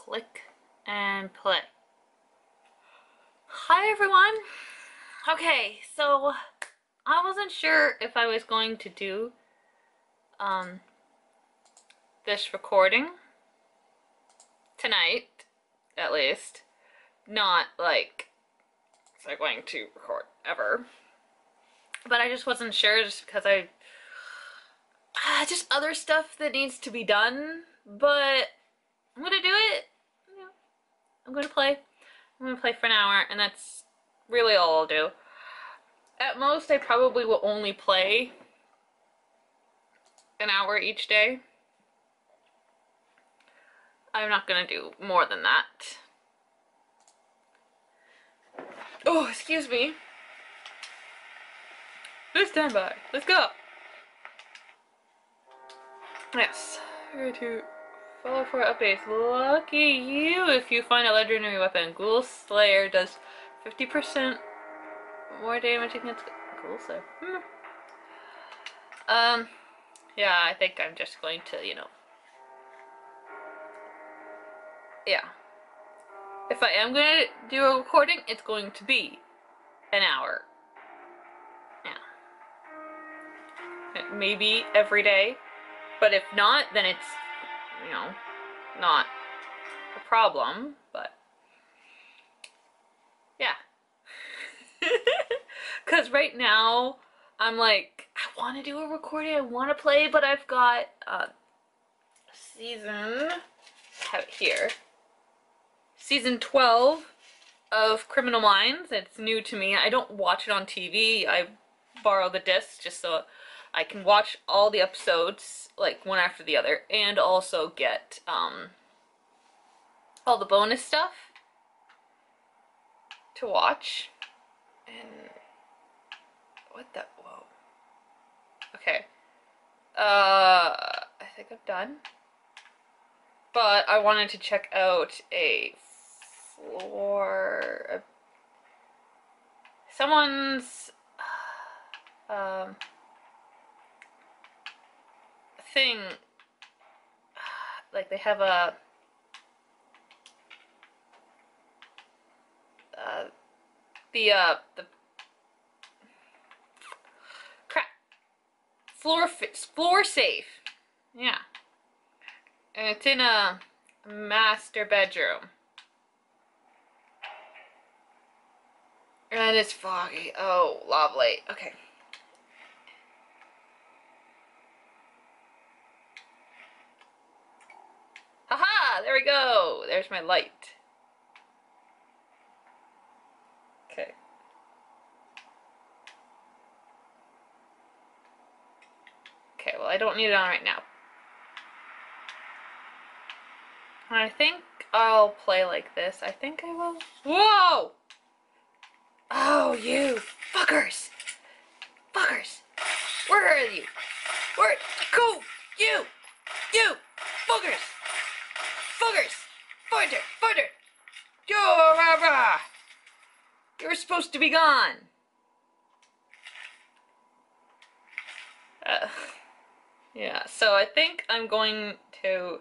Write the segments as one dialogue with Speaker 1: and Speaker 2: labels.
Speaker 1: click and play. Hi everyone. Okay, so I wasn't sure if I was going to do this recording tonight, at least. Not like I'm going to record ever. But I just wasn't sure just because just other stuff that needs to be done, but I'm gonna do it. Yeah. I'm gonna play. I'm gonna play for an hour, and that's really all I'll do. At most, I probably will only play an hour each day. I'm not gonna do more than that. Oh, excuse me. Please stand by. Let's go. Yes. Here to follow for updates. Lucky you if you find a legendary weapon. Ghoul Slayer does 50% more damage against Ghoul Slayer. Yeah, I think I'm just going to, yeah. If I am gonna do a recording, it's going to be an hour. Yeah. Maybe every day. But if not, then it's, not a problem. But, yeah. Because right now, I'm like, I want to do a recording, I want to play, but I've got season, I have it here, season 12 of Criminal Minds. It's new to me. I don't watch it on TV. I borrow the disc just so I can watch all the episodes, like, one after the other, and also get all the bonus stuff to watch. And what the, whoa. Okay. I think I'm done. But I wanted to check out a floor, someone's thing, like they have a the crap floor safe, yeah, and it's in a master bedroom, and it's foggy. Oh, lovely. Okay. Haha! There we go. There's my light. Okay. Okay, well, I don't need it on right now. I think I'll play like this. I think I will. Whoa! Oh, you fuckers! Fuckers! Where are you? Where? Go! You! You! Fuckers! Fuckers! Finder! Finder! Yo! Rah, rah. You're supposed to be gone! Yeah, so I think I'm going to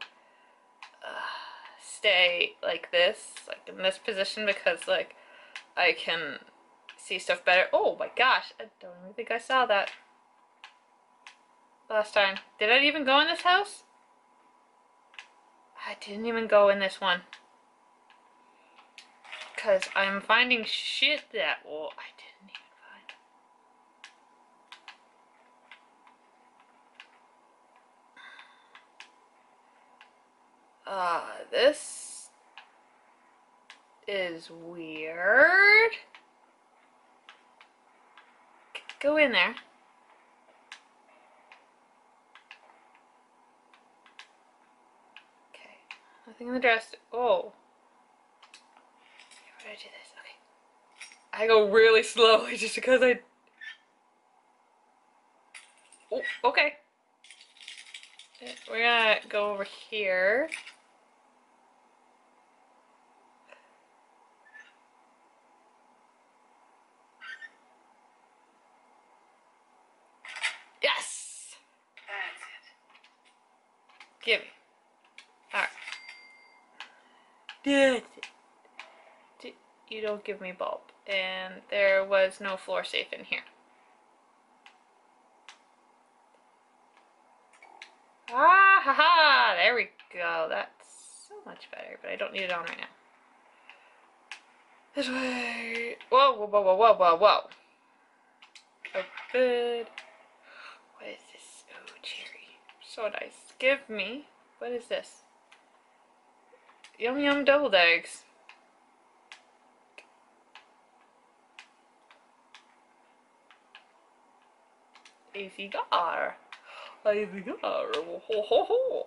Speaker 1: stay like this, like in this position, because like I can see stuff better. Oh my gosh, I don't even think I saw that last time. Did I even go in this house? I didn't even go in this one. Because I'm finding shit that, well, I didn't even find. This is weird. Go in there. Okay. Nothing in the dress. Oh. How did I do this? Okay. I go really slowly just because I... Oh, okay. We're gonna go over here. Yes! That's it. Give me. Alright. You don't give me bulb. And there was no floor safe in here. Ah, haha, there we go. That's so much better, but I don't need it on right now. This way. Whoa, whoa, whoa, whoa, whoa, whoa, whoa. Oh, good. What is this? Oh, cherry. So nice. Give me. What is this? Yum yum deviled eggs. A cigar. A cigar. Ho ho ho.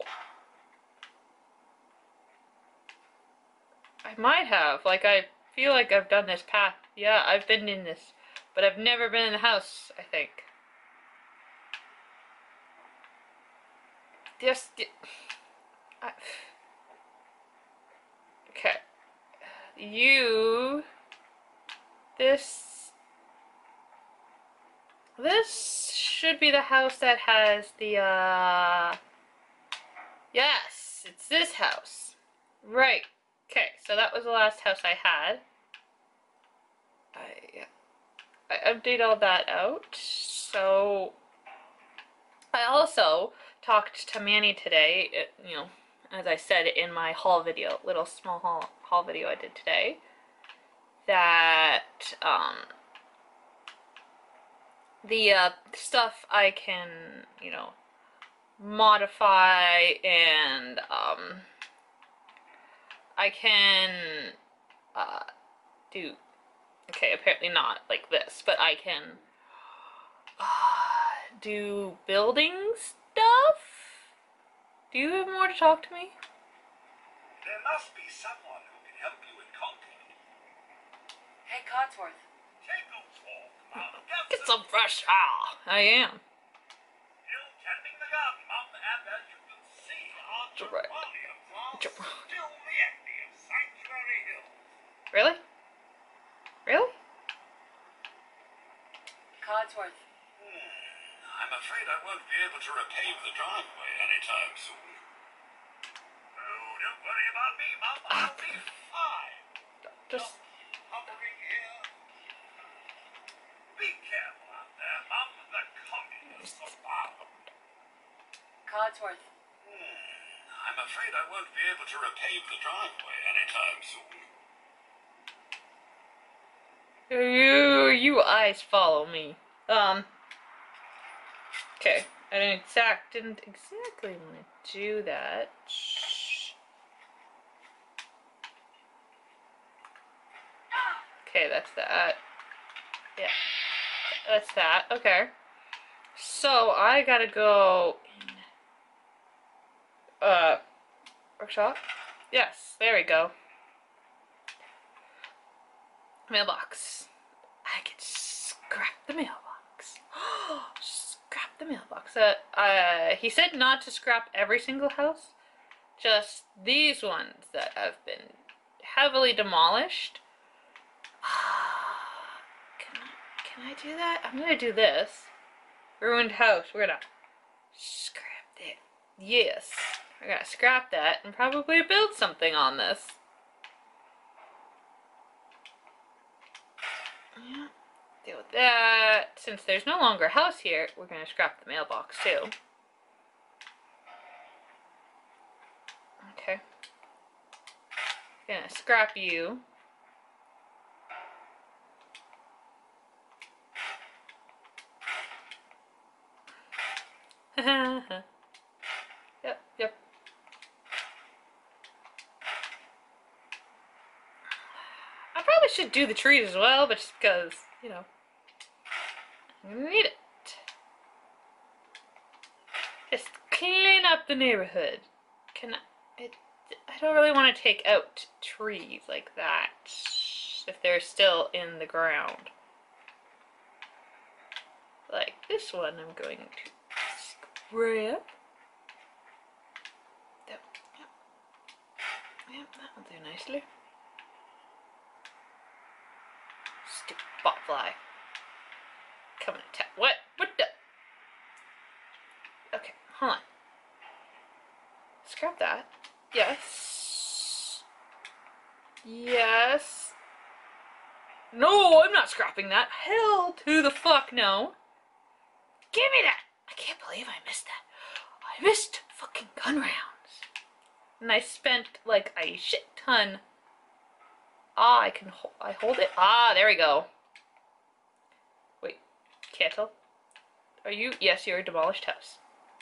Speaker 1: I might have. Like, I feel like I've done this path. Yeah, I've been in this. But I've never been in the house, I think. Just... okay. You... This should be the house that has the, yes, it's this house. Right. Okay, so that was the last house I had. I update all that out. So I also talked to Manny today, you know, as I said in my haul video, little small haul video I did today, that the stuff I can, you know, modify and I can do, okay, apparently not like this, but I can do building stuff? Do you have more to talk to me?
Speaker 2: There must be someone who can help you in Concord.
Speaker 3: Hey, Codsworth.
Speaker 2: Take a walk, Mum.
Speaker 1: Get some fresh air. I am.
Speaker 2: Still tending the garden, Mum, and as you can see, our geraniums are still the envy of Sanctuary Hills.
Speaker 1: Really? Really?
Speaker 3: Codsworth.
Speaker 2: I'm afraid I won't be able to repave the driveway anytime soon. Oh, don't worry about me, Mum. I'll be fine.
Speaker 1: Just...
Speaker 2: hovering here. Be careful out there, Mum. The communists are wild.
Speaker 3: Codsworth.
Speaker 2: I'm afraid I won't be able to repave the driveway anytime soon.
Speaker 1: You eyes follow me. Okay. I didn't exactly want to do that. Okay, that's that. Yeah. That's that. Okay. So, I gotta go in, workshop? Yes, there we go. Mailbox. I can scrap the mailbox. Scrap the mailbox. He said not to scrap every single house, just these ones that have been heavily demolished. Can I do that? I'm gonna do this. Ruined house. We're gonna scrap it. Yes. We're gonna scrap that and probably build something on this. Yeah. Deal with that. Since there's no longer a house here, we're gonna scrap the mailbox too. Okay. Gonna scrap you. Yep. I probably should do the trees as well, but just because, you know, I need it. Just clean up the neighborhood. I don't really want to take out trees like that if they're still in the ground. Like this one, I'm going to scrap. Yep, that will do nicely. Stupid botfly. Come and attack. What? What the? Okay, hold on. Scrap that. Yes. Yes. No, I'm not scrapping that. Hell to the fuck no. Give me that! I can't believe I missed that. I missed fucking gun rounds. And I spent like a shit ton. Ah, I hold it. Ah, there we go. Wait, Kettle? Are you? Yes, you're a demolished house.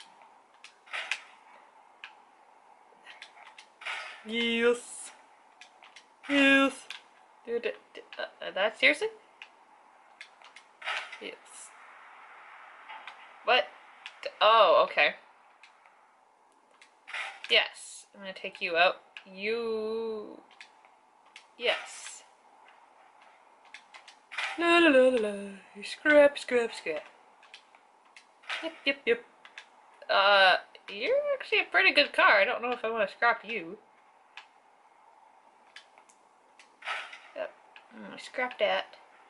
Speaker 1: Yes. Yes. That seriously? Yes. What? Oh, okay. Yes. I'm gonna take you out. You... Yes. La la la la la. Scrap, scrap, scrap. Yep, yep, yep. You're actually a pretty good car. I don't know if I want to scrap you. Yep. I'm gonna scrap that.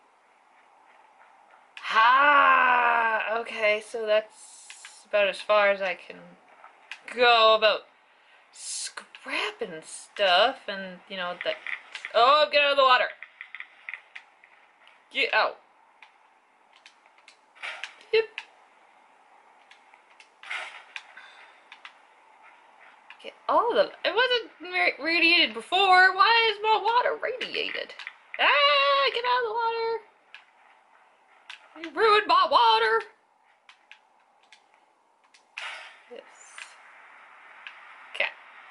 Speaker 1: Ha! Okay, so that's about as far as I can go about scrapping stuff, and you know that. Oh, get out of the water! Get out! Yep. Get all the. It wasn't radiated before. Why is my water radiated? Ah! Get out of the water! You ruined my water! Yes. Okay.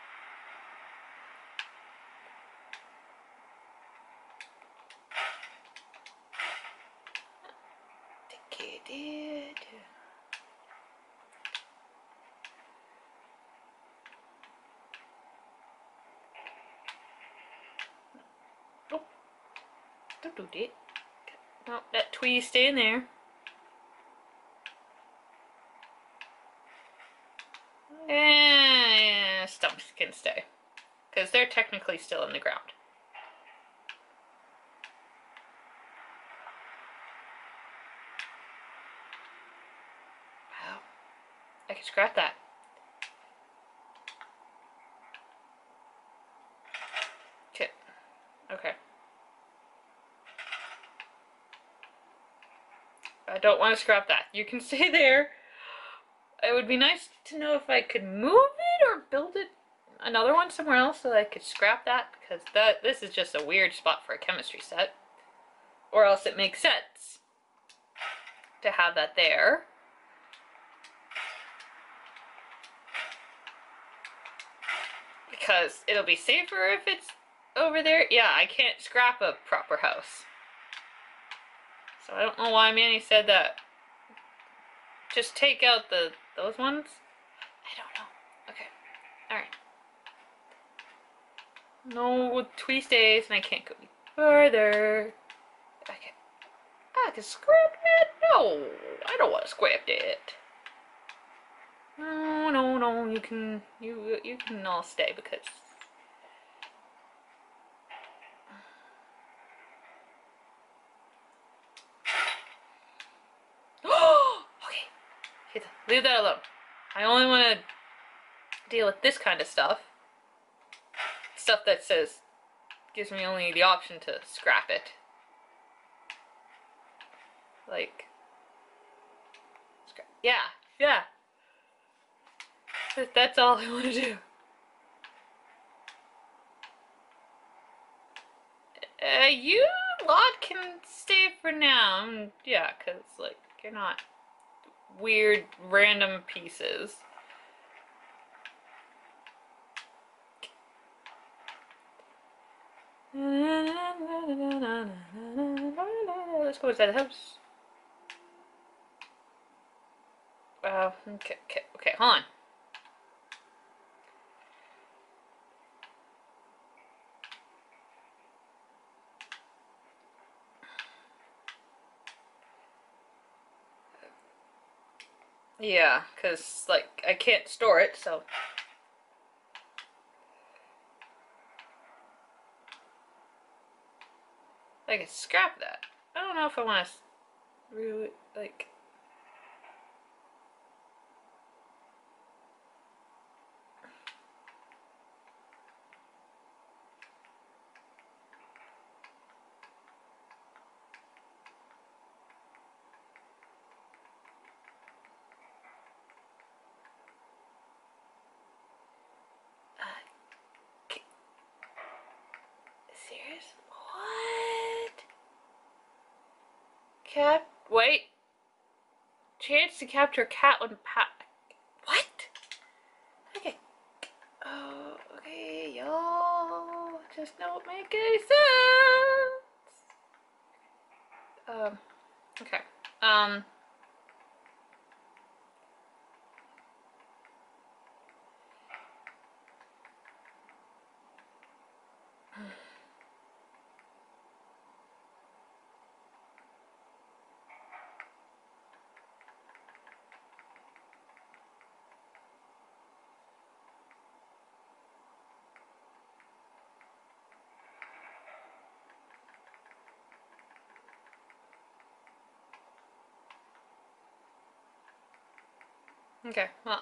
Speaker 1: Oh, don't do that. No, that twee stay in there. Stumps can stay. Because they're technically still in the ground. Wow. I can scrap that. Okay. Okay. I don't want to scrap that. You can stay there. It would be nice to know if I could move it or build it another one somewhere else so that I could scrap that, because this is just a weird spot for a chemistry set. Or else it makes sense to have that there. Because it'll be safer if it's over there. Yeah, I can't scrap a proper house. So I don't know why Manny said that. Just take out those ones? I don't know. Okay. Alright. No twist days, and I can't go any further. Okay. I can scrap it? No, I don't want to scrap it. No, no, no. You can all stay because. Okay. Leave that alone. I only want to deal with this kind of stuff. Stuff that says gives me only the option to scrap it. Like, yeah, yeah. That's all I want to do. You lot can stay for now. Yeah, because, like, you're not weird, random pieces. Let's go inside the house. Okay, hold on. Yeah, because, like, I can't store it, so. I can scrap that. I don't know if I want to really, like. Wait. Chance to capture cat when What? Okay. Oh, okay, y'all. Just don't make any sense. Okay. Okay, well,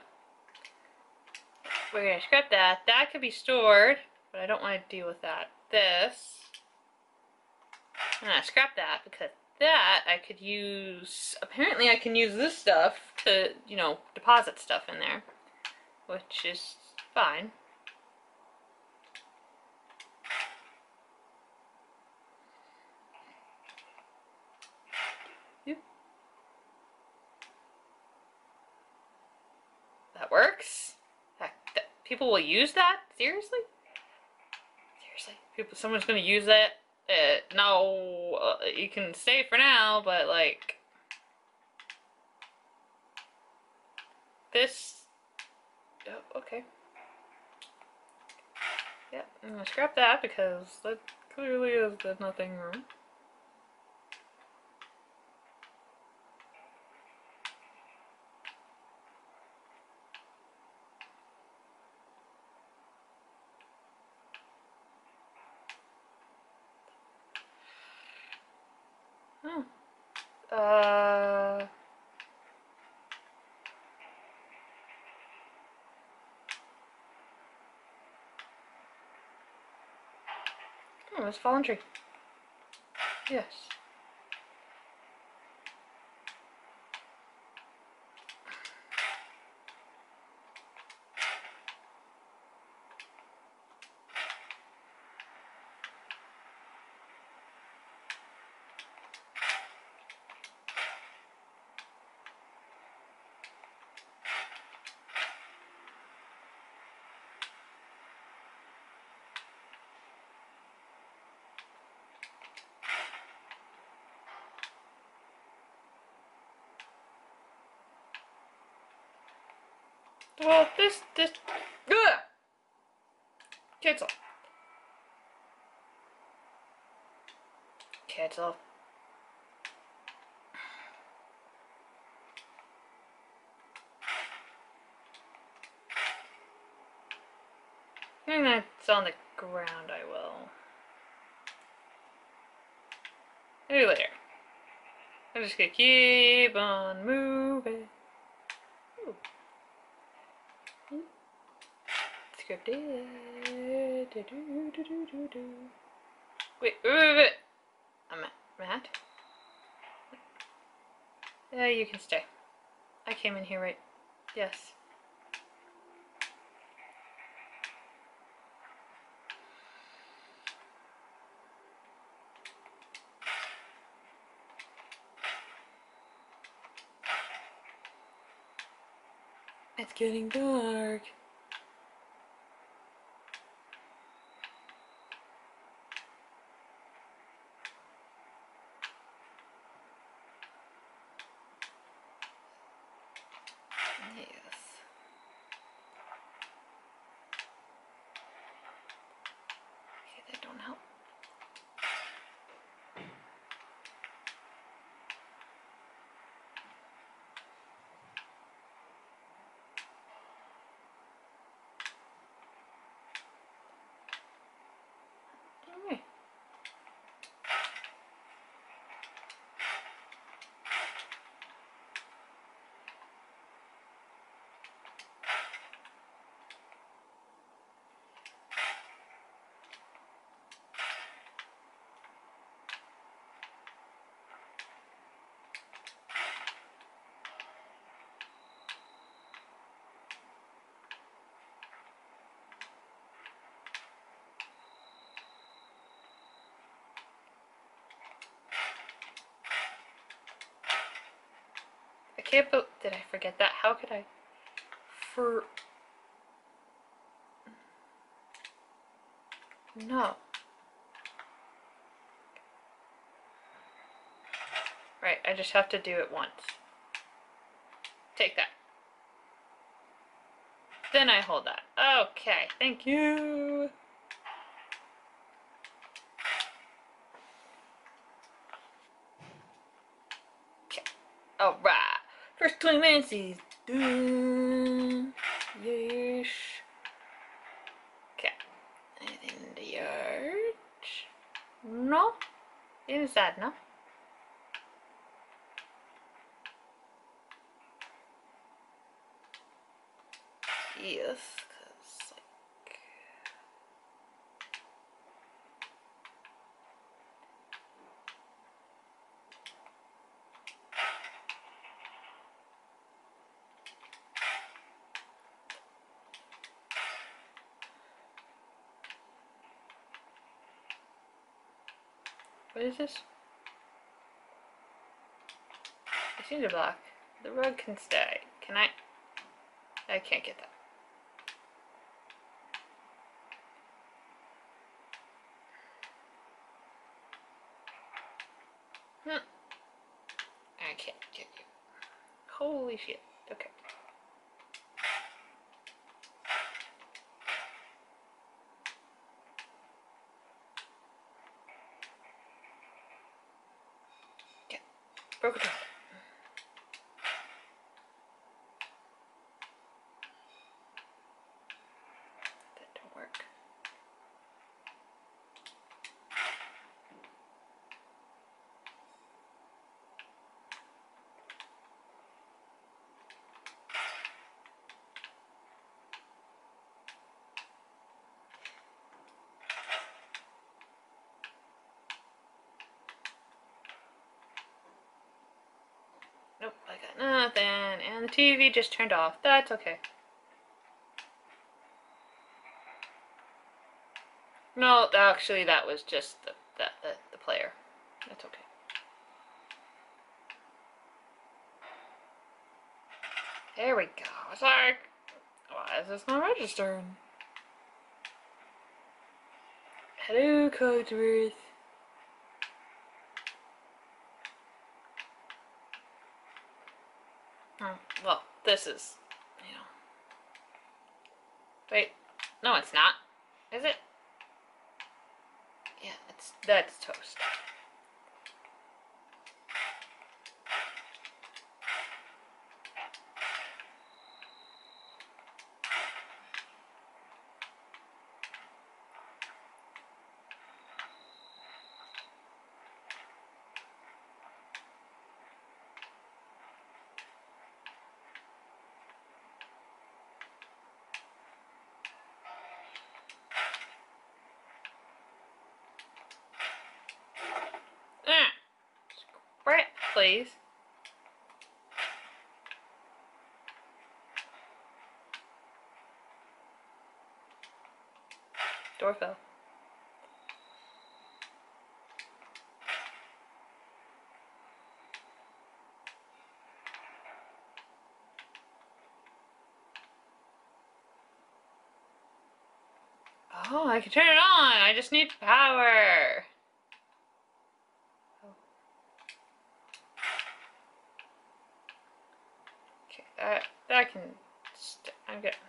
Speaker 1: we're gonna scrap that. That could be stored, but I don't want to deal with that. This, I'm gonna scrap that because that I could use, apparently I can use this stuff to, you know, deposit stuff in there, which is fine. Yep. That works? People will use that? Seriously? Seriously? Someone's gonna use that? No, you can stay for now, but like, this, oh, okay. Yeah, I'm gonna scrap that because that clearly is the nothing room. Oh. Oh, it's fallen tree. Yes. Well, ugh! Cancel. Cancel. And that's on the ground, I will. Maybe later. I'm just gonna keep on moving. Ooh. Scripted. Wait. I'm Matt? Yeah, you can stay. I came in here, right? Yes. It's getting dark. Yes. Okay, that don't help. can't did I forget that? How could I? No. Right, I just have to do it once. Take that. Then I hold that. Okay, thank you. Okay. Alright. First 20 minutes is done. Yes. Okay. Anything in the yard? No. Inside, no. Yes, cause like what is this? I see the block. The rug can stay. Can I? I can't get that. I can't get you. Holy shit. Okay. Okay. Broke it. That don't work. Nope, I got nothing. And the TV just turned off. That's okay. No, actually, that was just the player. That's okay. There we go. It's like, why is this not registering? Hello, Codsworth. Oh, well, this is, you know. Wait, no, it's not. Is it? Yeah, that's toast. Brett, please. Door fell. Oh, I can turn it on. I just need power. Okay, that can. I'm good.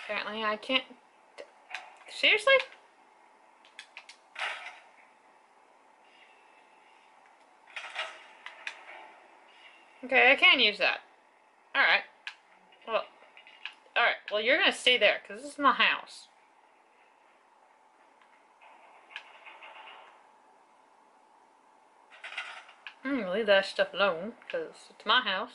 Speaker 1: Apparently I can't... Seriously? Okay, I can use that. Alright. Well, alright. Well, you're gonna stay there, because this is my house. I'm gonna leave that stuff alone, because it's my house.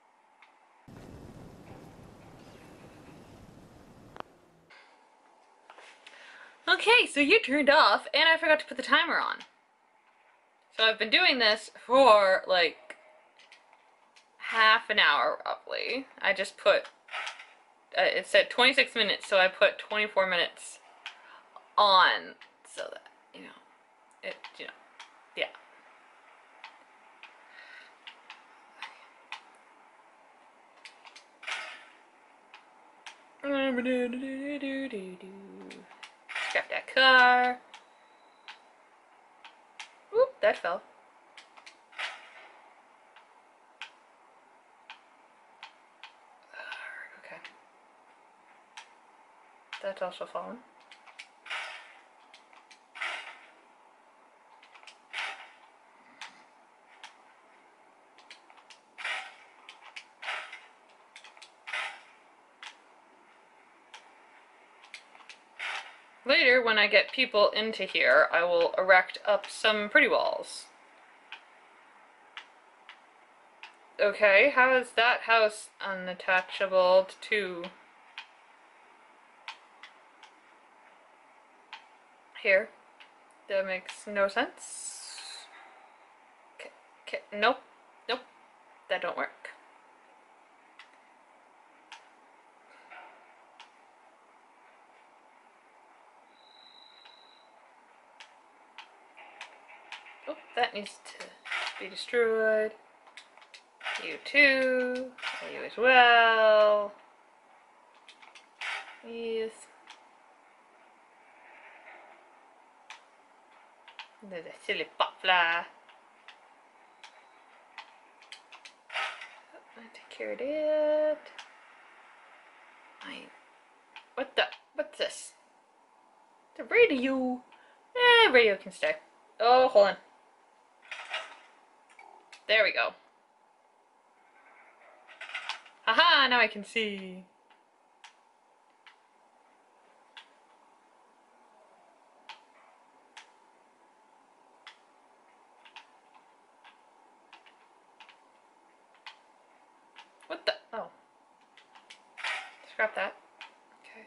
Speaker 1: Okay, so you turned off, and I forgot to put the timer on. So I've been doing this for, like, half an hour, roughly. I just put, it said 26 minutes, so I put 24 minutes on, so that, you know, yeah. Scrap that car. Oop, that fell. Okay. That's also fallen. Later, when I get people into here, I will erect up some pretty walls. Okay, how is that house unattachable to here? That makes no sense. Nope, nope, that don't work. Oh, that needs to be destroyed. You too. You as well. Yes. There's a silly butterfly. I take care of it. What's this? The radio. Radio can stay. Oh, hold on. There we go. Haha, now I can see. What the? Oh. Scrap that. Okay.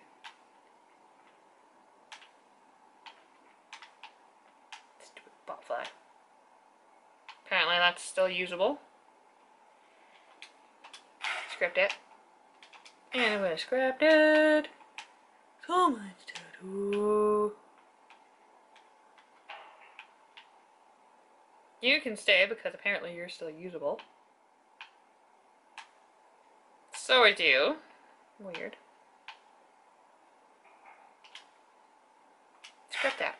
Speaker 1: Stupid butterfly. Apparently that's still usable. Scrapped it. And I'm gonna scrap it. So much to do. You can stay because apparently you're still usable. So are you. Weird. Scrap that.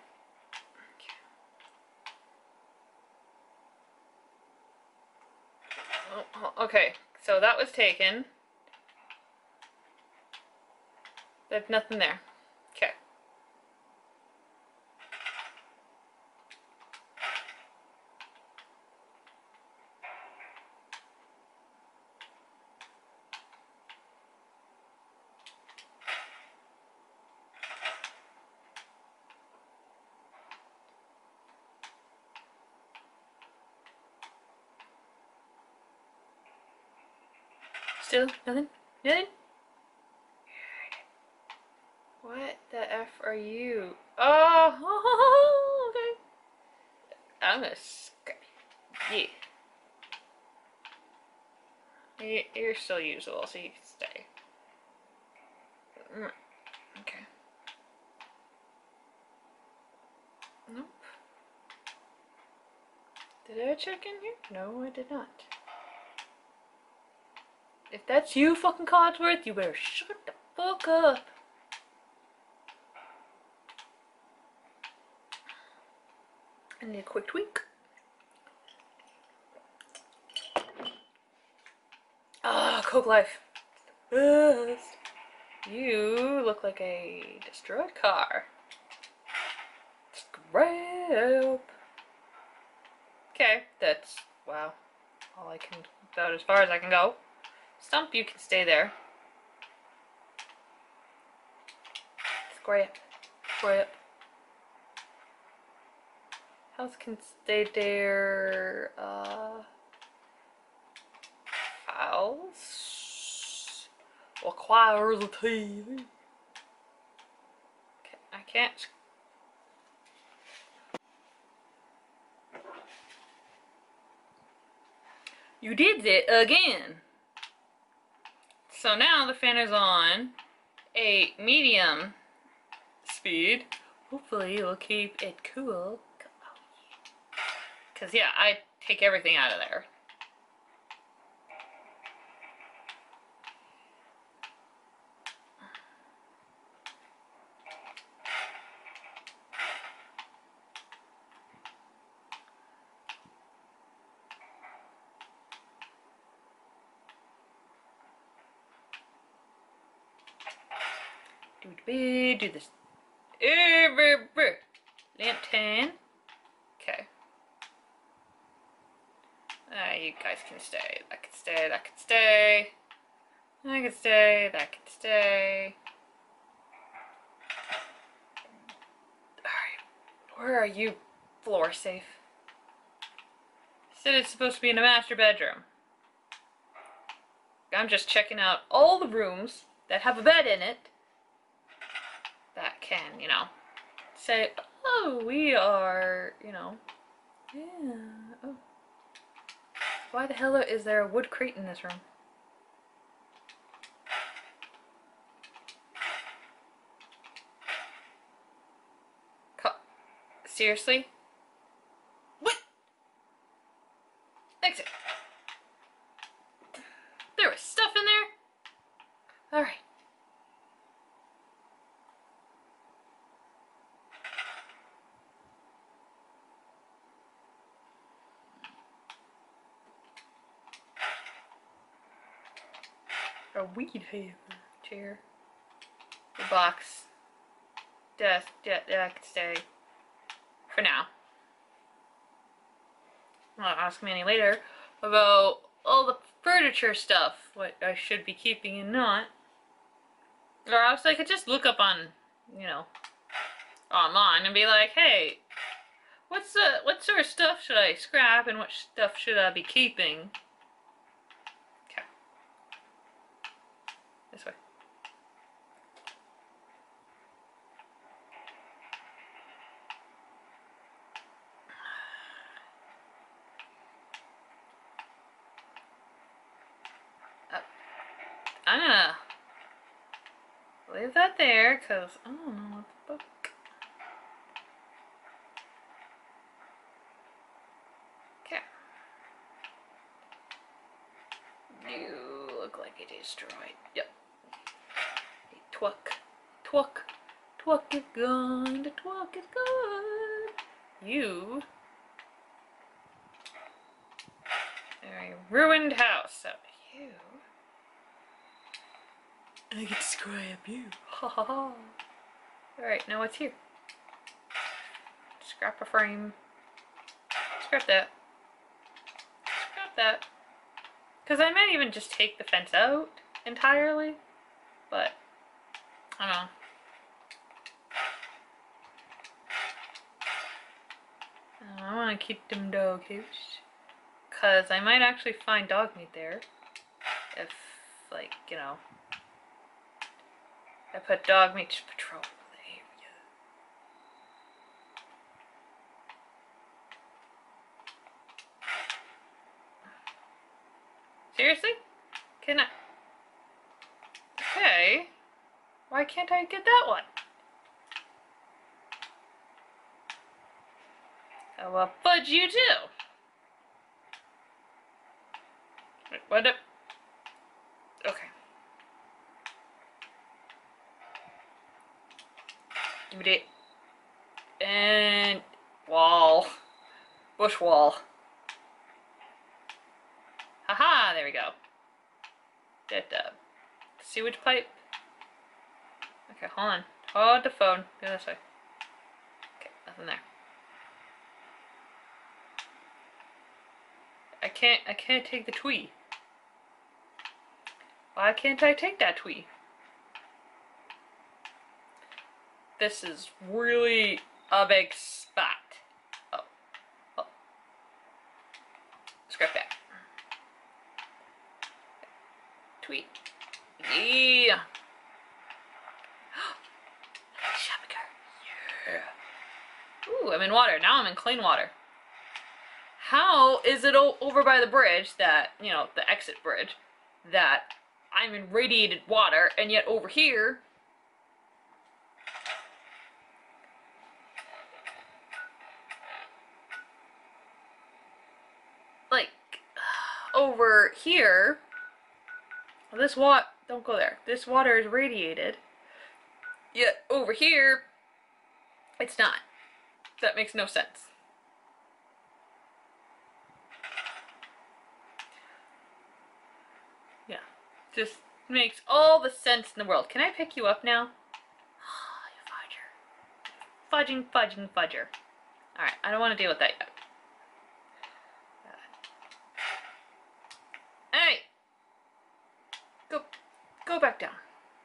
Speaker 1: Okay, so that was taken. There's nothing there. Okay. Still nothing? Nothing? What the F are you? Oh, okay. I'm gonna scrap. Yeah. You're still usable, so you can stay. Okay. Nope. Did I check in here? No, I did not. If that's you, fucking Codsworth, you better shut the fuck up. I need a quick tweak. Ah, Coke Life. Best. You look like a destroyed car. Scrap. Okay, that's, wow. All I can, about as far as I can go. Stump, you can stay there. Scrap. Scrap. House can stay there. House requires a TV. Okay, I can't. You did it again. So now the fan is on a medium speed. Hopefully it will keep it cool. Cause yeah, I take everything out of there. Do this. Lamp 10. Okay. You guys can stay. That can stay. That can stay. That can stay. That can stay. Alright. Where are you, floor safe? Said it's supposed to be in a master bedroom. I'm just checking out all the rooms that have a bed in it that can, you know, say, oh, we are, you know, yeah, oh. Why the hell is there a wood crate in this room? Seriously? What? Exit. There was stuff in there? Alright. A weed haver chair. A box. Desk. Yeah, I can stay. For now. Not ask me any later about all the furniture stuff, what I should be keeping and not. Or else I could just look up on, you know, online and be like, hey, what sort of stuff should I scrap and what stuff should I be keeping? Okay. This way. I'm gonna leave that there, because I don't know what the book. Okay. You look like it is destroyed. Yep. Twuck. Twuck. Twuck is gone. The twuck is gone. You are a ruined house. So you. I get to scrap you. Ha ha ha. Alright, now what's here? Scrap a frame. Scrap that. Scrap that. Because I might even just take the fence out entirely. But, I don't know. I want to keep them dog house. Because I might actually find dog meat there. If, like, you know. I put dog meat to patrol the area. Seriously? Can I? Okay. Why can't I get that one? Oh, well, fudge you too. Wait, what up? Okay. Give it. And wall. Bush wall. Haha, there we go. That sewage pipe. Okay, hold on. Hold the phone. Go this way. Okay, nothing there. I can't take the twee. Why can't I take that twee? This is really a big spot. Oh. Oh. Scrap that. Twee. Yeah. Yeah. Ooh, I'm in water. Now I'm in clean water. How is it over by the bridge that, you know, the exit bridge, that I'm in radiated water, and yet over here, like, over here, this water, don't go there, this water is radiated, yet over here, it's not. That makes no sense. Yeah, just makes all the sense in the world. Can I pick you up now? Oh, you fudger. Fudging fudger. Alright, I don't want to deal with that yet. Hey! Go back down.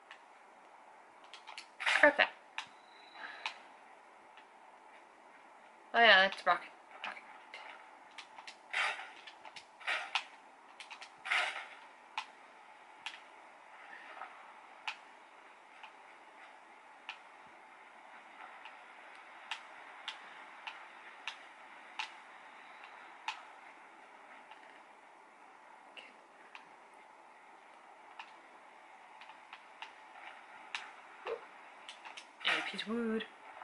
Speaker 1: Scrap that. Oh yeah, that's rocket. And a piece of wood.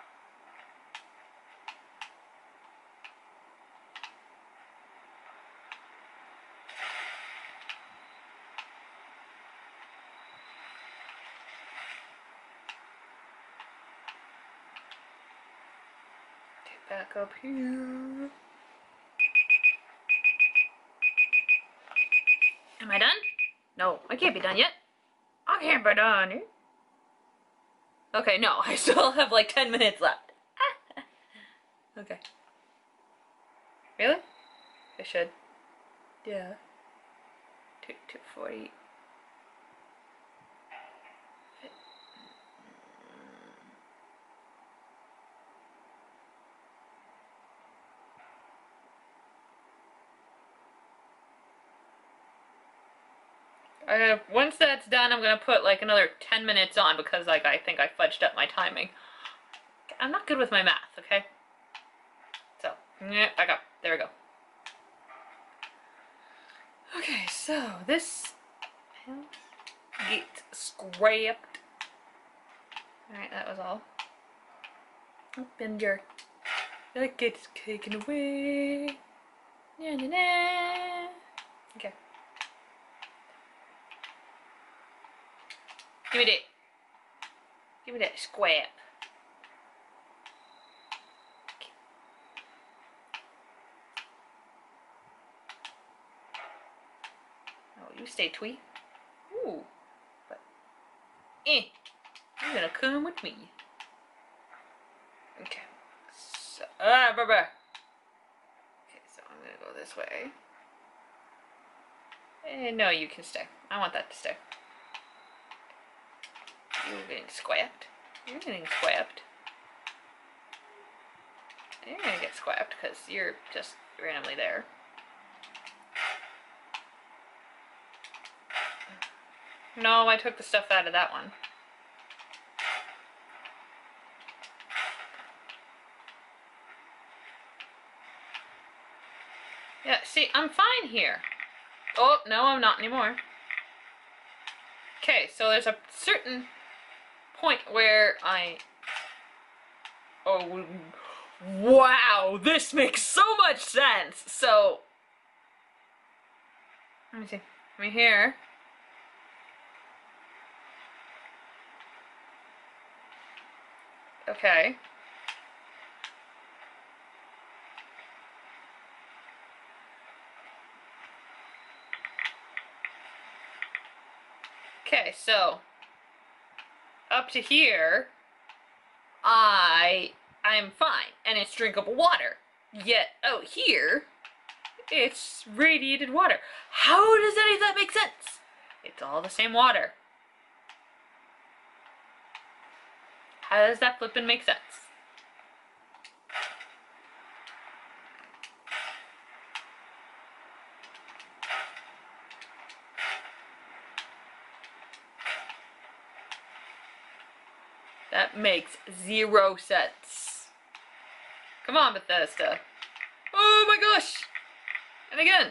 Speaker 1: Get back up here. Am I done? No, I can't be done yet. I can't be done. Okay, no, I still have like 10 minutes left. Okay. Really? I should. Yeah. 240. Once that's done, I'm gonna put like another 10 minutes on because like I think I fudged up my timing. I'm not good with my math, okay? So, back up. There we go. Okay, so this gets scrapped. Alright, that was all. And your that gets taken away. Na, na, na. Okay. Give me that. Give me that scrap. Okay. Oh, you stay twee. Ooh. But you're gonna come with me. Okay. So Okay, so I'm gonna go this way. No, you can stay. I want that to stay. You're getting squapped. You're getting squapped. You're gonna get squapped because you're just randomly there. No, I took the stuff out of that one. Yeah, see, I'm fine here. Oh, no, I'm not anymore. Okay, so there's a certain point where oh, wow, this makes so much sense. So, let me see. Let me here. Okay. Okay, so up to here, I'm fine, and it's drinkable water. Yet out here, it's radiated water. How does any of that make sense? It's all the same water. How does that flippin' make sense? That makes zero sense. Come on, Bethesda. Oh my gosh! And again.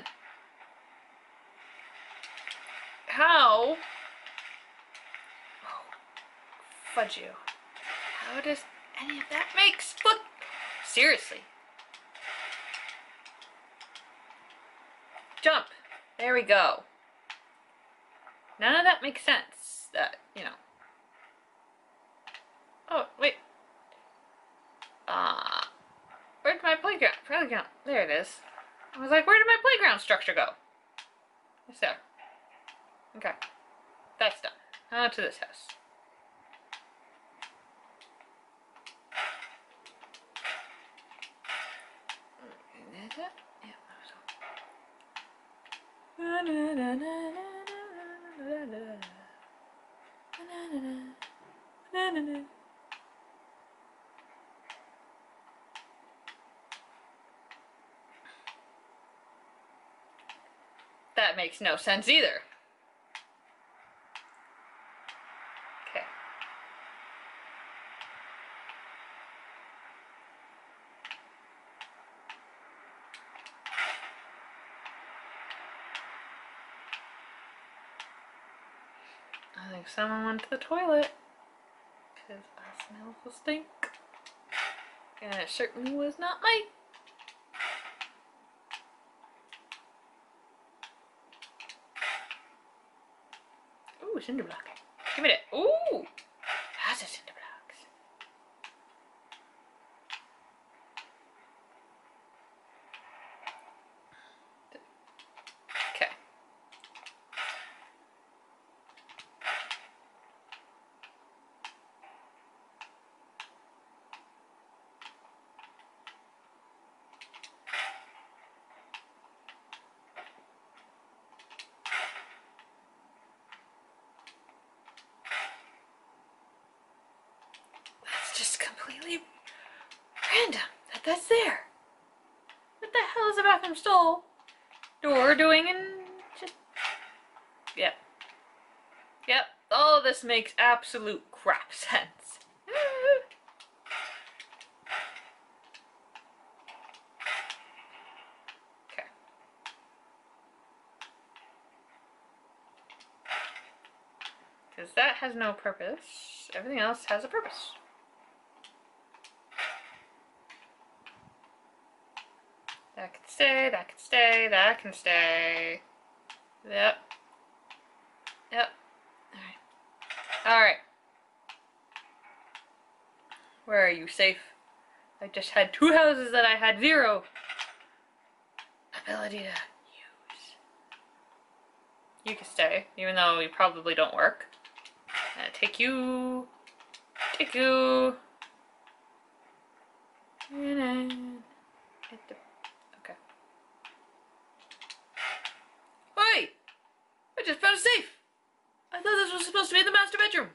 Speaker 1: How? Oh, fudge you. How does any of that make split? Seriously. Jump. There we go. None of that makes sense. That, you know. Oh, wait. Where'd my playground? There it is. I was like, where did my playground structure go? It's there. Okay. That's done. On to this house. Is it? Yeah, that was all. That makes no sense either. Okay. I think someone went to the toilet. Because I smell the stink. And it certainly was not Mike. Ooh, cinder block. Give me that. Ooh! That's a cinder blocks. Okay. That's just completely random that that's there. What the hell is the bathroom stall door doing in just... Yep. Yep. All of this makes absolute crap sense. Okay. Because that has no purpose. Everything else has a purpose. That can stay, that can stay, that can stay. Yep. Yep. Alright. Alright. Where are you? Safe? I just had 2 houses that I had 0 ability to use. You can stay, even though you probably don't work. Take you. Take you. And then hit the... Okay. Wait! I just found a safe! I thought this was supposed to be in the master bedroom.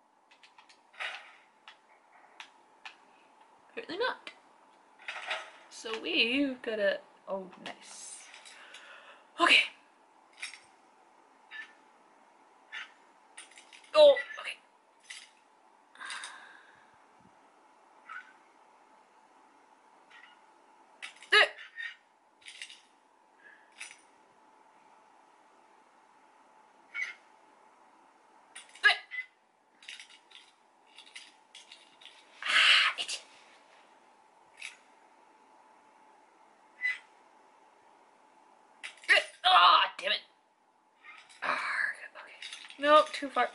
Speaker 1: Apparently not. So we've got a... Oh, nice. Okay. Oh, okay. Damn it. Okay. Nope, too far.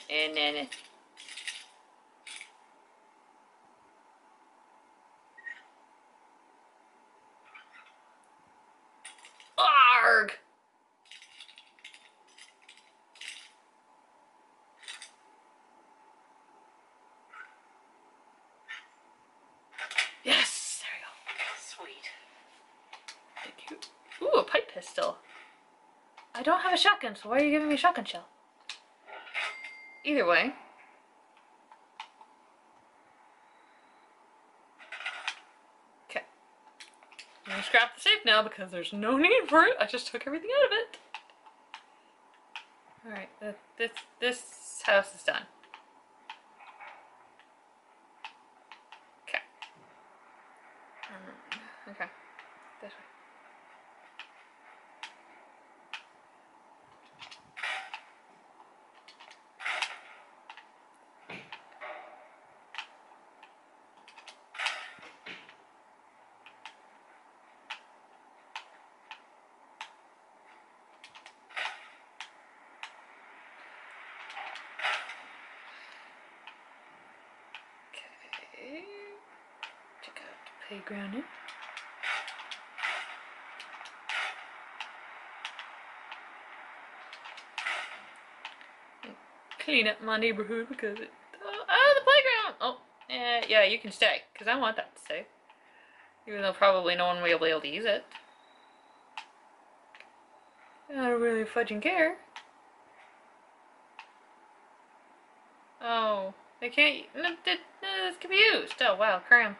Speaker 1: Arg!
Speaker 3: Sweet.
Speaker 1: Thank you. Ooh, a pipe pistol. I don't have a shotgun, so why are you giving me a shotgun shell? Either way. Okay. I'm gonna scrap the safe now because there's no need for it. I just took everything out of it. Alright, this house is done. Okay. Okay. This way. Okay. Check out the playground here. Clean up my neighborhood because it. Oh, the playground! Oh, yeah, you can stay because I want that to stay. Even though probably no one will be able to use it. I don't really fudging care. Oh, they can't. No, this can be used. Oh wow, cram.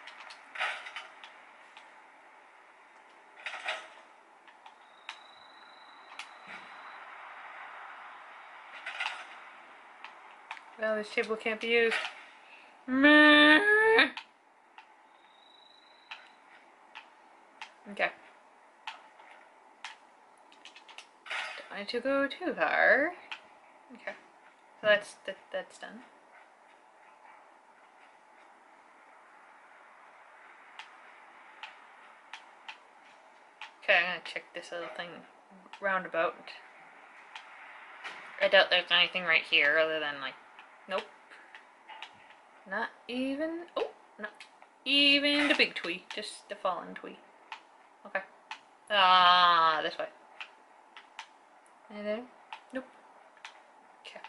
Speaker 1: Well, this table can't be used. Meh. Okay. Don't need to go too far. Okay. So that's done. Okay, I'm gonna check this little thing roundabout. I doubt there's anything right here other than like, nope. Not even, oh, not even the big tree, just the fallen tree. Okay. Ah, this way. Anything? Nope. Okay.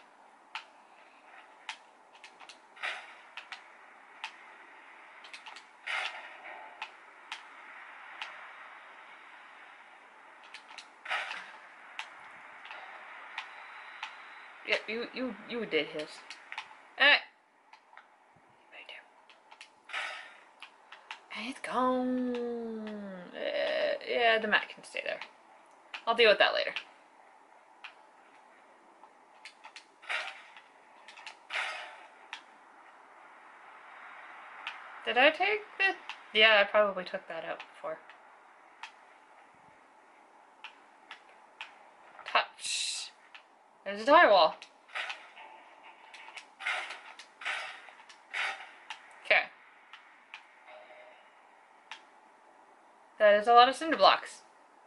Speaker 1: Yeah, you did his. Right there. And it's gone. Yeah, the mat can stay there. I'll deal with that later. Did I take the... Yeah, I probably took that out before. Touch. There's a drywall. Okay. That is a lot of cinder blocks.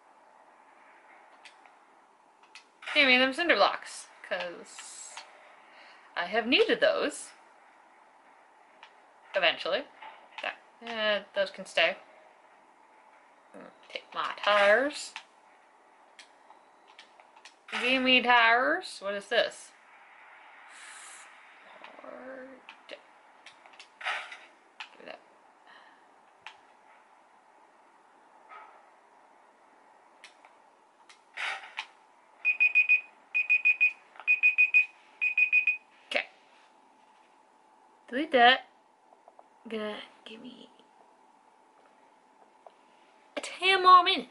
Speaker 1: Give me them cinder blocks, because I have needed those. Eventually. There. Those can stay. Take my tires. Give me tires. What is this? Give me that. Okay. Delete that. Gonna give me 10 more minutes.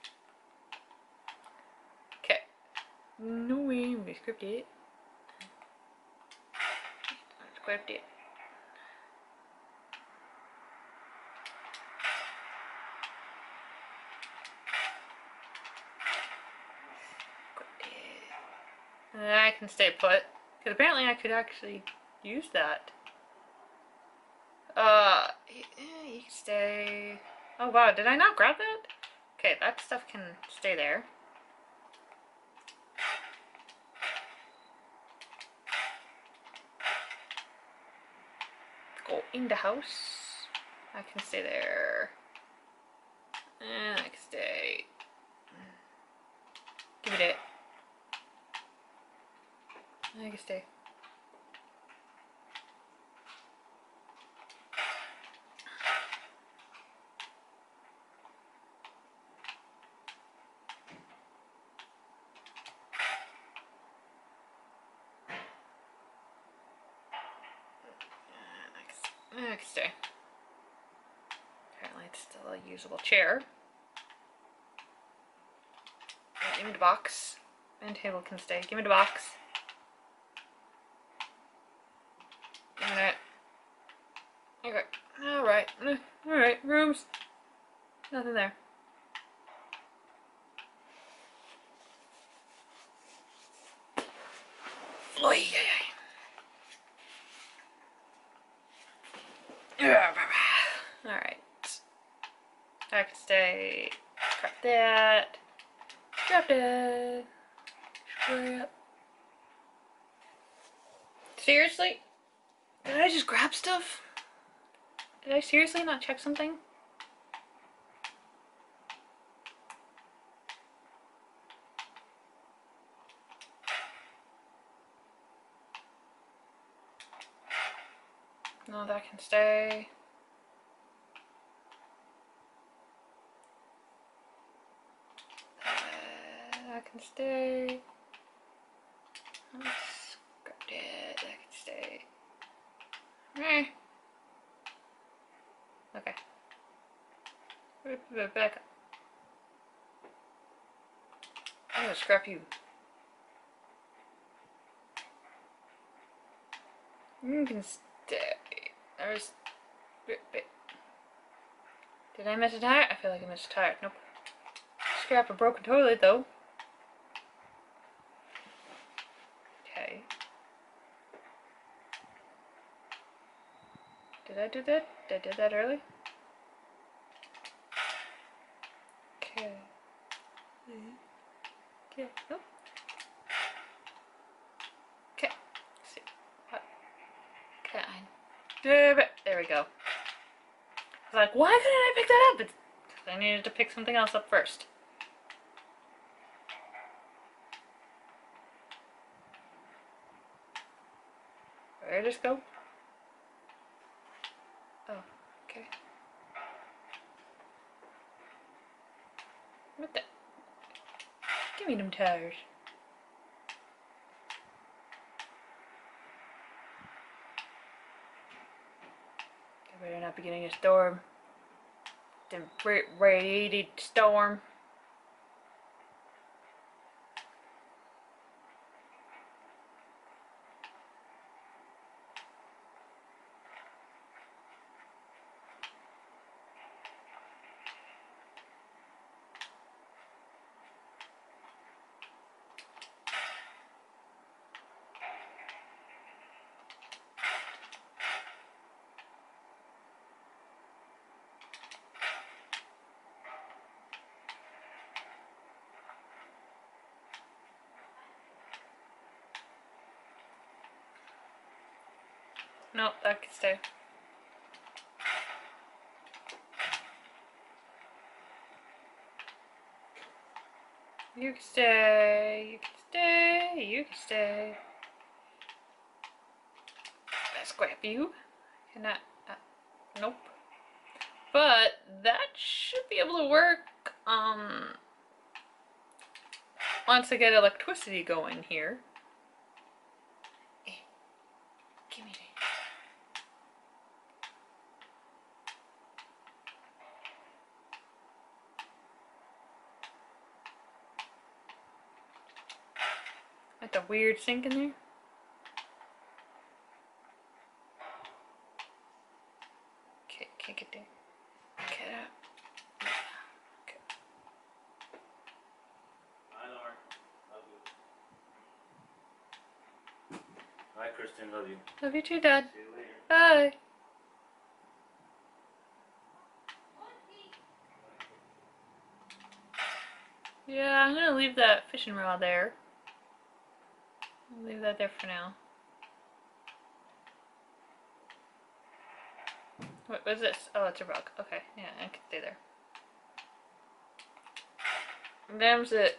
Speaker 1: Okay. No way, we script it. Script it. I can stay put. Because apparently I could actually use that. You can stay. Oh wow, did I not grab that? Okay, that stuff can stay there. Go in the house. I can stay there. And I can stay. Give it. I can stay. I can stay. Apparently it's still a usable chair. Yeah, give me the box. And table can stay. Give me the box. Give me that. Okay. Alright. Alright. Rooms. Nothing there. Oy, alright. I can stay. Scrap that. Scrap that. Scrap. Seriously? Did I just grab stuff? Did I seriously not check something? No, that can stay. That can stay. Scrap it. That can stay. Okay. Back up. I'm gonna scrap you. You can stay. There's. Did I miss a tire? I feel like I missed a tire. Nope. Scrap a broken toilet though. Okay. Did I do that? Did I do that early? Okay. Okay. Nope. Okay. Let's see. What? Okay. There we go. I was like, why couldn't I pick that up? It's because I needed to pick something else up first. Where did this go? Oh, okay. What the? Give me them tires. I better not be getting a storm. The radiated storm. Nope, that can stay. You can stay, you can stay, you can stay. Let's scrap you. Cannot, nope. But that should be able to work, once I get electricity going here. Give me that. Like a weird sink in there. Okay, can't get there. Get out. Okay.
Speaker 4: Bye, Lauren. Love you. Bye, Kristen. Love you.
Speaker 1: Love you too, Dad.
Speaker 4: See you later.
Speaker 1: Bye. Yeah, I'm gonna leave that fishing rod there. I'll leave that there for now. What was this? Oh, it's a rug. Okay, yeah, I can stay there. There's a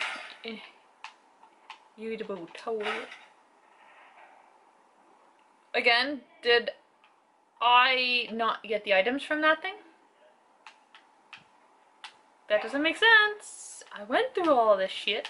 Speaker 1: usable towel. Again, did I not get the items from that thing? That doesn't make sense. I went through all this shit.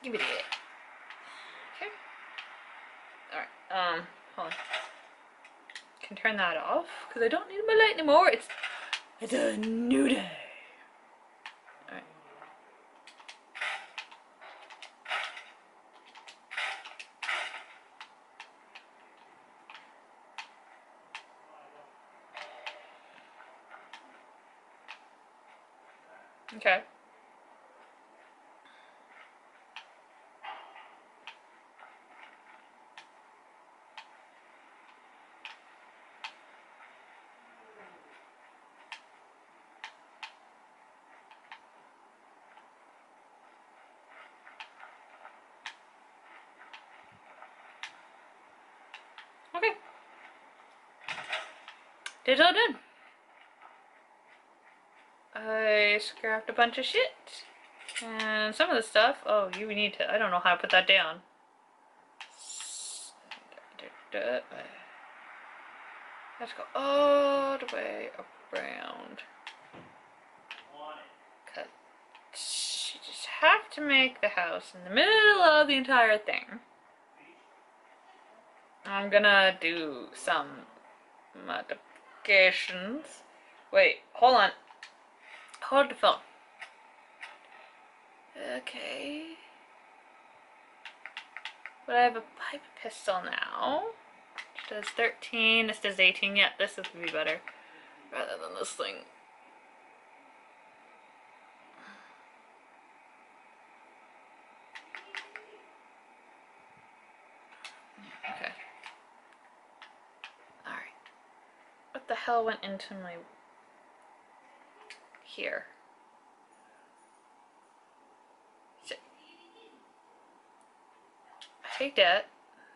Speaker 1: Give me it. Okay. Alright, hold on. Can turn that off, because I don't need my light anymore. It's a new day. Alright. Okay. Okay. Digital done. I scrapped a bunch of shit. And some of the stuff, oh, you need to, I don't know how to put that down. Let's go all the way around. Cause you just have to make the house in the middle of the entire thing. I'm gonna do some modifications. Wait, hold on. Hold the phone. Okay. But I have a pipe pistol now. Which does 13. This does 18. Yeah, this would be better. Rather than this thing. Okay. Alright. What the hell went into my... here? Shit. Take that.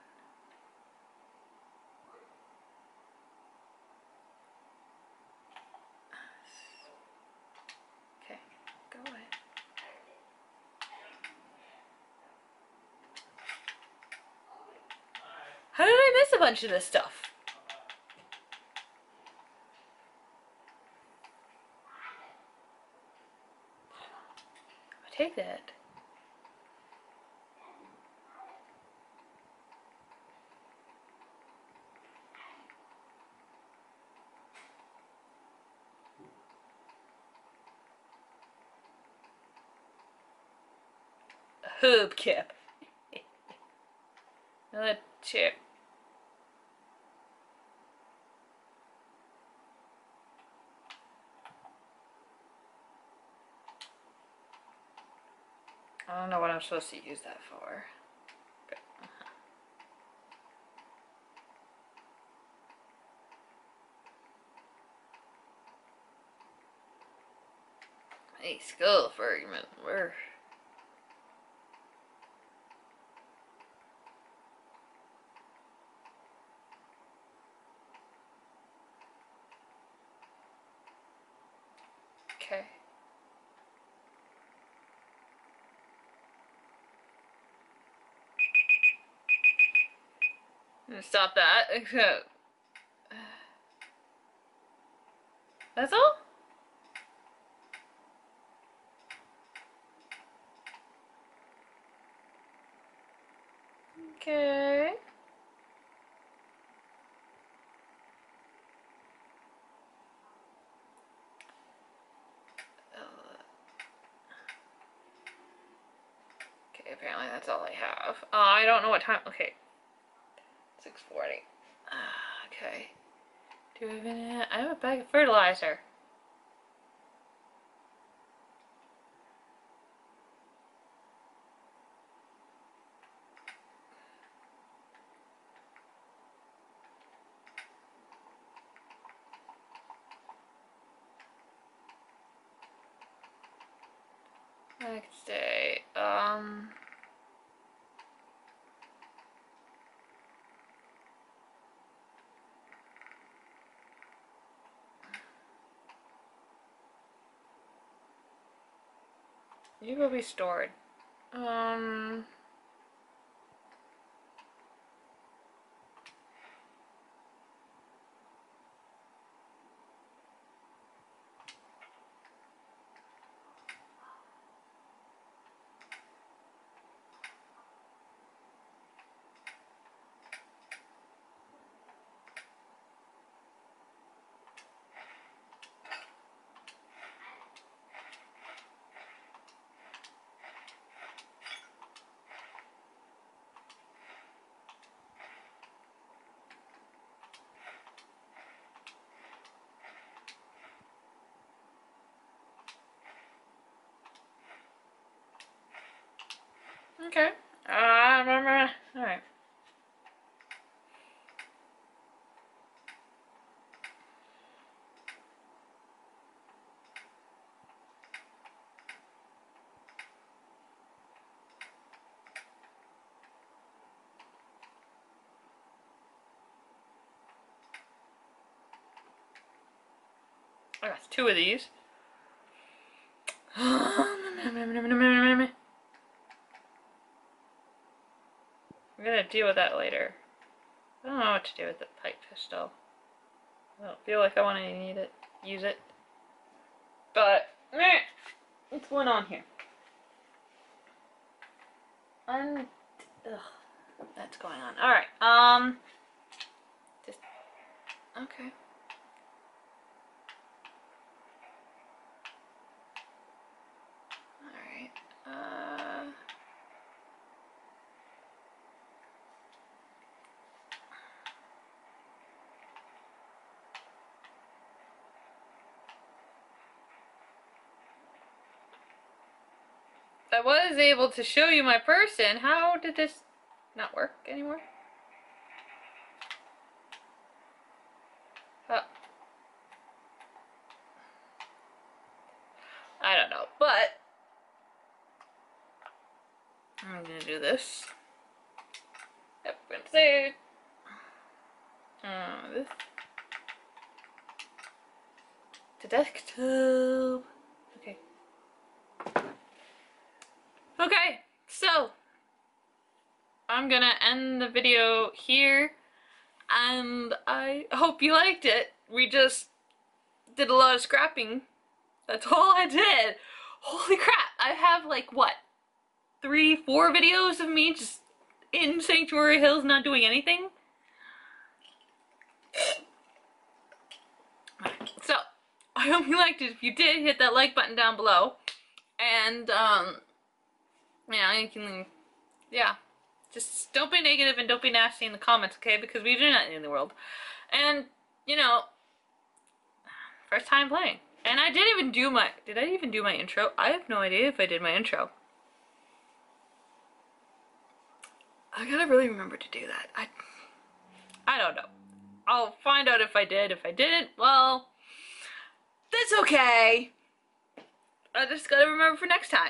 Speaker 1: Okay, go away. How did I miss a bunch of this stuff? Take that. A hubcap. Another chip. I don't know what I'm supposed to use that for. But, Hey, skull fragment. Where? Okay. I'm gonna stop that. That's all? Okay. Okay, apparently that's all I have. I don't know what time. Okay. 6:40. Okay. Do I have any? I have a bag of fertilizer. I could stay. You will be stored. Okay. Alright. I got 2 of these. We're gonna deal with that later. I don't know what to do with the pipe pistol. I don't feel like I want to need it, use it. But, what's going on here? That's going on. Alright, just, okay. Alright, I was able to show you my person. How did this not work anymore? Oh. I don't know, but I'm gonna do this. Yep, I'm gonna save. This. To desktop. Okay. Okay, so I'm gonna end the video here, and I hope you liked it. We just did a lot of scrapping. That's all I did. Holy crap, I have like, what, 3-4 videos of me just in Sanctuary Hills not doing anything? So, I hope you liked it. If you did, hit that like button down below. And, yeah, you can, yeah. Just don't be negative and don't be nasty in the comments, okay? Because we do nothing in the world. And, you know, first time playing. And I did even do my, did I even do my intro? I have no idea if I did my intro. I gotta really remember to do that. I don't know. I'll find out if I did. If I didn't, well, that's okay. I just gotta remember for next time.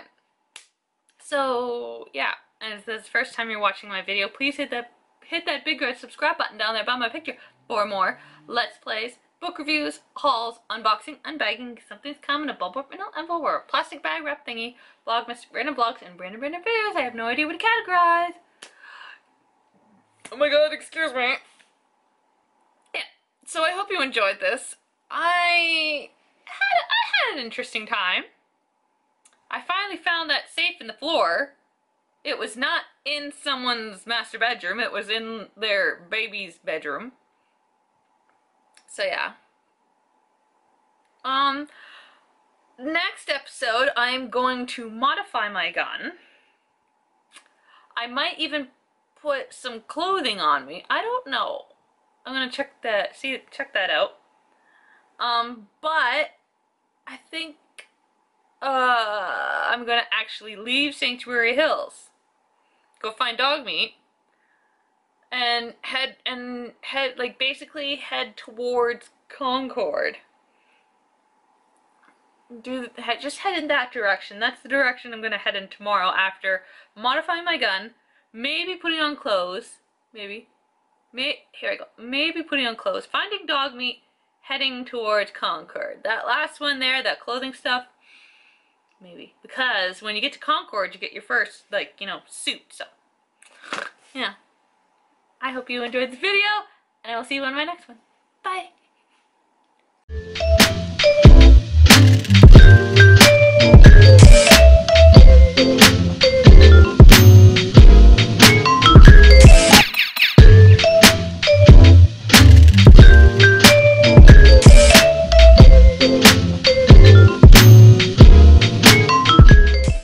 Speaker 1: So, yeah. And if this is the first time you're watching my video, please hit that big red subscribe button down there by my picture for more Let's Plays, book reviews, hauls, unboxing, unbagging, something's coming, a bubble wrap, an envelope, or a plastic bag wrap thingy, Vlogmas, random vlogs, and random videos. I have no idea what to categorize. Oh my god, excuse me. Yeah, so I hope you enjoyed this. I had an interesting time. I finally found that safe in the floor. It was not in someone's master bedroom, it was in their baby's bedroom. So yeah. Next episode, I'm going to modify my gun. I might even put some clothing on me. I don't know. I'm gonna check that out. But I think I'm gonna actually leave Sanctuary Hills, go find dog meat, and basically head towards Concord. Just head in that direction. That's the direction I'm gonna head in tomorrow after modifying my gun, maybe putting on clothes, here we go. Maybe putting on clothes, finding dog meat, heading towards Concord. That last one there, that clothing stuff, maybe. Because when you get to Concord, you get your first, like, you know, suit, so. Yeah. I hope you enjoyed the video, and I will see you on my next one. Bye!